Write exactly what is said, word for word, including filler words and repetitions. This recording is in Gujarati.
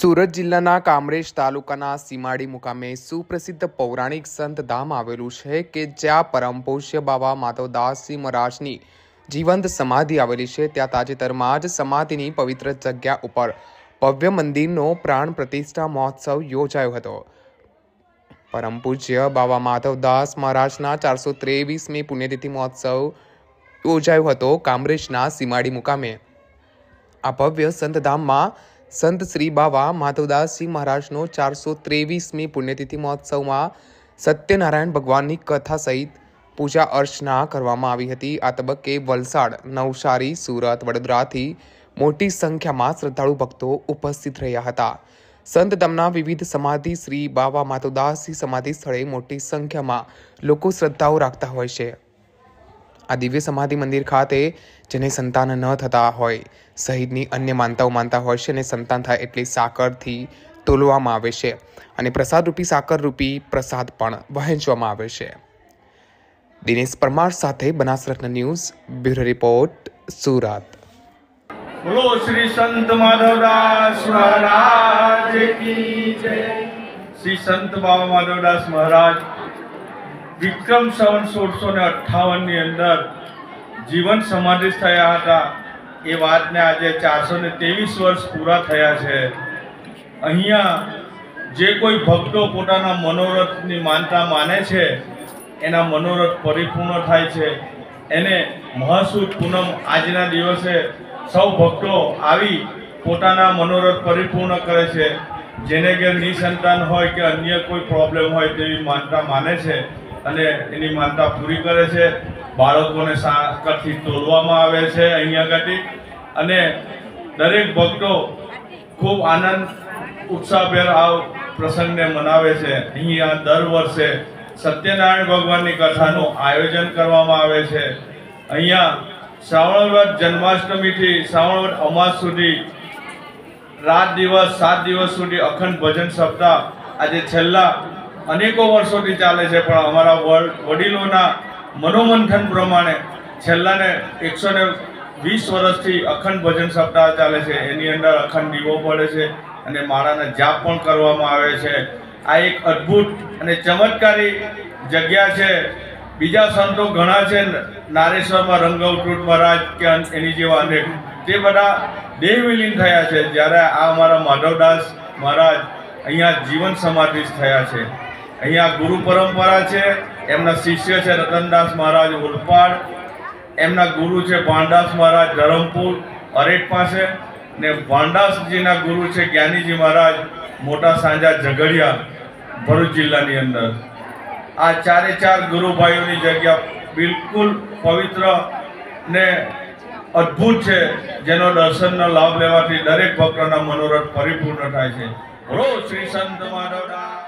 સુરત જિલ્લાના કામરેજ તાલુકાના સીમાડી મુકામે સુપ્રસિદ્ધ પૌરાણિક સંત ધામ આવેલું છે કે જ્યાં પરમ પૂજ્ય બાબા માધવદાસજી મહારાજની જીવંત સમાધિ આવેલી છે। ત્યાં તાજેતરમાં જ સમાધિની પવિત્ર જગ્યા ઉપર ભવ્ય મંદિરનો પ્રાણ પ્રતિષ્ઠા મહોત્સવ યોજાયો હતો। પરમ પૂજ્ય બાબા માધવદાસ મહારાજના ચારસો ત્રેવીસમી પુણ્યતિથિ મહોત્સવ યોજાયો હતો કામરેજના સીમાડી મુકામે। આ ભવ્ય સંતધામમાં સંત શ્રી બાબા માધવદાસજી મહારાજનો ચારસો ત્રેવીસમી પુણ્યતિથિ મહોત્સવમાં સત્યનારાયણ ભગવાનની કથા સહિત પૂજા અર્ચના કરવામાં આવી હતી। આ તબક્કે વલસાડ, નવસારી, સુરત, વડોદરાથી મોટી સંખ્યામાં શ્રદ્ધાળુ ભક્તો ઉપસ્થિત રહ્યા હતા। સંત ધામના વિવિધ સમાધિ શ્રી બાબા માધવદાસજી સમાધિ સ્થળે મોટી સંખ્યામાં લોકો શ્રદ્ધાઓ રાખતા હોય છે। આ દિવ્ય સમાધિ મંદિર ખાતે જેને સંતાન ન થતા હોય સહિતની અન્ય માનતાઓ માનતા હોય છે અને સંતાન થાય એટલે સાકરથી તોલવામાં આવે છે અને પ્રસાદ રૂપી સાકર રૂપી પ્રસાદ પણ વહેંચવામાં આવે છે। દિનેશ પરમાર સાથે Banasratna news, bureau report, Surat. બોલો શ્રી સંત માધવદાસ મહારાજ કી જય। શ્રી સંત બાબા માધવદાસ મહારાજ વિક્રમ સંવત સોળસો ને અઠ્ઠાવન ની અંદર જીવન સમાધિ થયા હતા। એ વાતને આજે ચારસો ને ત્રેવીસ વર્ષ પૂરા થયા છે। અહીંયા જે કોઈ ભક્તો પોતાના મનોરથની માનતા માને છે એના મનોરથ પરિપૂર્ણ થાય છે। એને મહાસુદ પૂનમ આજના દિવસે સૌ ભક્તો આવી પોતાના મનોરથ પરિપૂર્ણ કરે છે। જેને કે નિસંતાન હોય કે અન્ય કોઈ પ્રોબ્લેમ હોય તેવી માનતા માને છે અને એની માનતા પૂરી કરે છે। બાળકોને સાકરથી તોલવામાં આવે છે અહીંયા આગળ અને દરેક ભક્તો ખૂબ આનંદ ઉત્સાહભેર આ પ્રસંગને મનાવે છે। અહીંયા દર વર્ષે સત્યનારાયણ ભગવાનની કથાનું આયોજન કરવામાં આવે છે। અહીંયા શ્રાવણ વદ જન્માષ્ટમીથી શ્રાવણ વદ અમાસ સુધી રાત દિવસ સાત દિવસ સુધી અખંડ ભજન સપ્તાહ આજે છેલ્લા અનેકો વર્ષોથી ચાલે છે। પણ અમારા વડીલોના મનોમંથન પ્રમાણે છેલ્લાને એકસો ને વીસ વર્ષથી અખંડ ભજન સપ્તાહ ચાલે છે। એની અંદર અખંડ દીવો પડે છે અને માળાના જાપ પણ કરવામાં આવે છે। આ એક અદ્ભુત અને ચમત્કારી જગ્યા છે। બીજા સંતો ઘણા છે, નારેશ્વરમાં રંગવટૂટ મહારાજ કે એની જેવા અનેક, તે બધા દેહ વિલીન થયા છે। જ્યારે આ અમારા માધવદાસ મહારાજ અહીંયા જીવન સમાધિ થયા છે। અહીંયા ગુરુ પરંપરા છે। એમના શિષ્ય છે રતનદાસ મહારાજ ઓલપાડ, એમના ગુરુ છે ભાણદાસ મહારાજ ધરમપુર અરેટ પાસે, ને ભાણદાસજીના ગુરુ છે જ્ઞાનીજી મહારાજ મોટા સાંજા ઝઘડિયા ભરૂચ જિલ્લાની અંદર। આ ચારે ચાર ગુરુભાઈઓની જગ્યા બિલકુલ પવિત્ર ને અદ્ભુત છે, જેનો દર્શનનો લાભ લેવાથી દરેક ભક્તોના મનોરથ પરિપૂર્ણ થાય છે। બોલો શ્રી સંત માધવદાસ।